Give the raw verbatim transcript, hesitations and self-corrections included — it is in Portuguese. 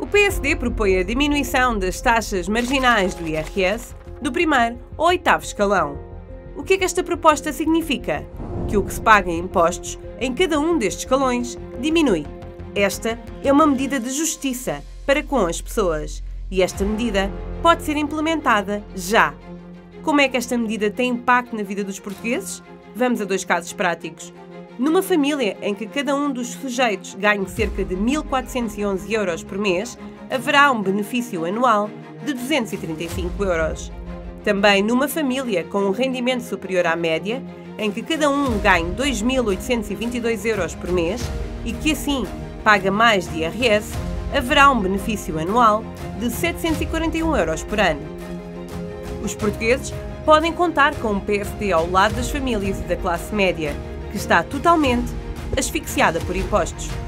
O P S D propõe a diminuição das taxas marginais do I R S do primeiro ao oitavo escalão. O que é que esta proposta significa? Que o que se paga em impostos em cada um destes escalões diminui. Esta é uma medida de justiça para com as pessoas e esta medida pode ser implementada já. Como é que esta medida tem impacto na vida dos portugueses? Vamos a dois casos práticos. Numa família em que cada um dos sujeitos ganhe cerca de mil quatrocentos e onze euros por mês, haverá um benefício anual de duzentos e trinta e cinco euros. Também numa família com um rendimento superior à média, em que cada um ganhe dois mil oitocentos e vinte e dois euros por mês e que assim paga mais de I R S, haverá um benefício anual de setecentos e quarenta e um euros por ano. Os portugueses podem contar com um P S D ao lado das famílias e da classe média, que está totalmente asfixiada por impostos.